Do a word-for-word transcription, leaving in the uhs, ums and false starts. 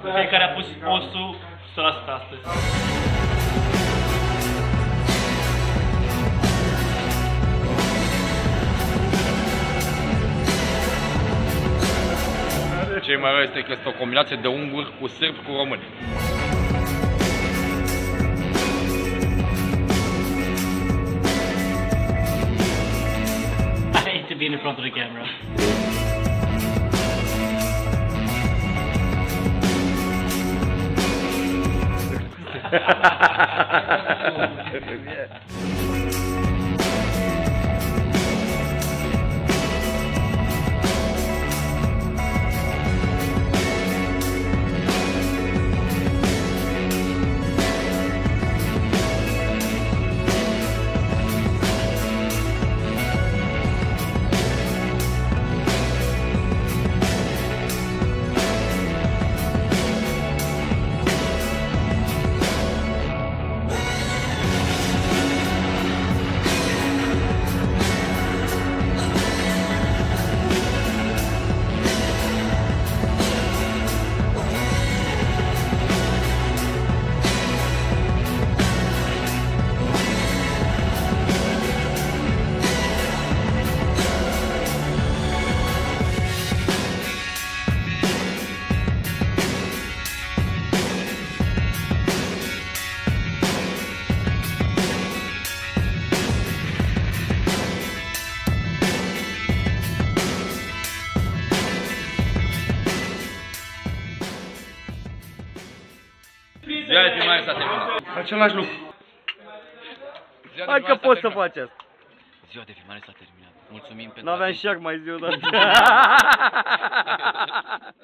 Fiecare a pus osul o sută la sută astăzi. Ce mai rău este că este o combinație de unguri cu sârbi cu români. I hate to be in front of the camera. Ziua de filmare s-a terminat. Același lucru. Hai că poți să faci asta. Ziua de filmare s-a terminat. Mulțumim pentru N-aveam și ac mai zi odată.